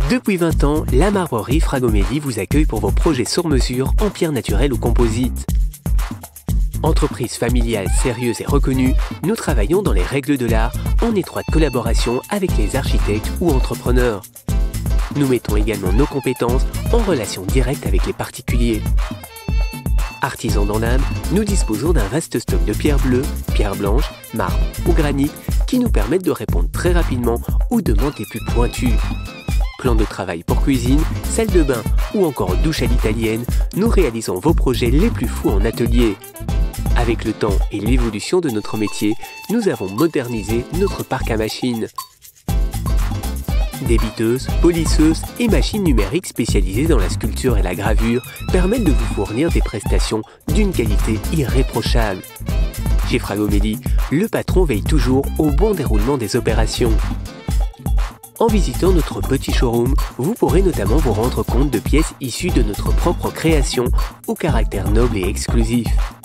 Depuis 20 ans, la marbrerie Fragomélie vous accueille pour vos projets sur mesure en pierre naturelle ou composite. Entreprise familiale sérieuse et reconnue, nous travaillons dans les règles de l'art en étroite collaboration avec les architectes ou entrepreneurs. Nous mettons également nos compétences en relation directe avec les particuliers. Artisans dans l'âme, nous disposons d'un vaste stock de pierres bleues, pierres blanches, marbre ou granit qui nous permettent de répondre très rapidement aux demandes les plus pointues. Plan de travail pour cuisine, salle de bain ou encore douche à l'italienne, nous réalisons vos projets les plus fous en atelier. Avec le temps et l'évolution de notre métier, nous avons modernisé notre parc à machines. Débiteuses, polisseuses et machines numériques spécialisées dans la sculpture et la gravure permettent de vous fournir des prestations d'une qualité irréprochable. Chez Fragomélie, le patron veille toujours au bon déroulement des opérations. En visitant notre petit showroom, vous pourrez notamment vous rendre compte de pièces issues de notre propre création au caractère noble et exclusif.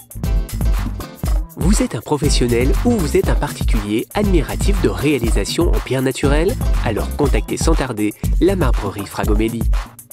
Vous êtes un professionnel ou vous êtes un particulier admiratif de réalisation en pierre naturelle? Alors contactez sans tarder la marbrerie Fragomélie.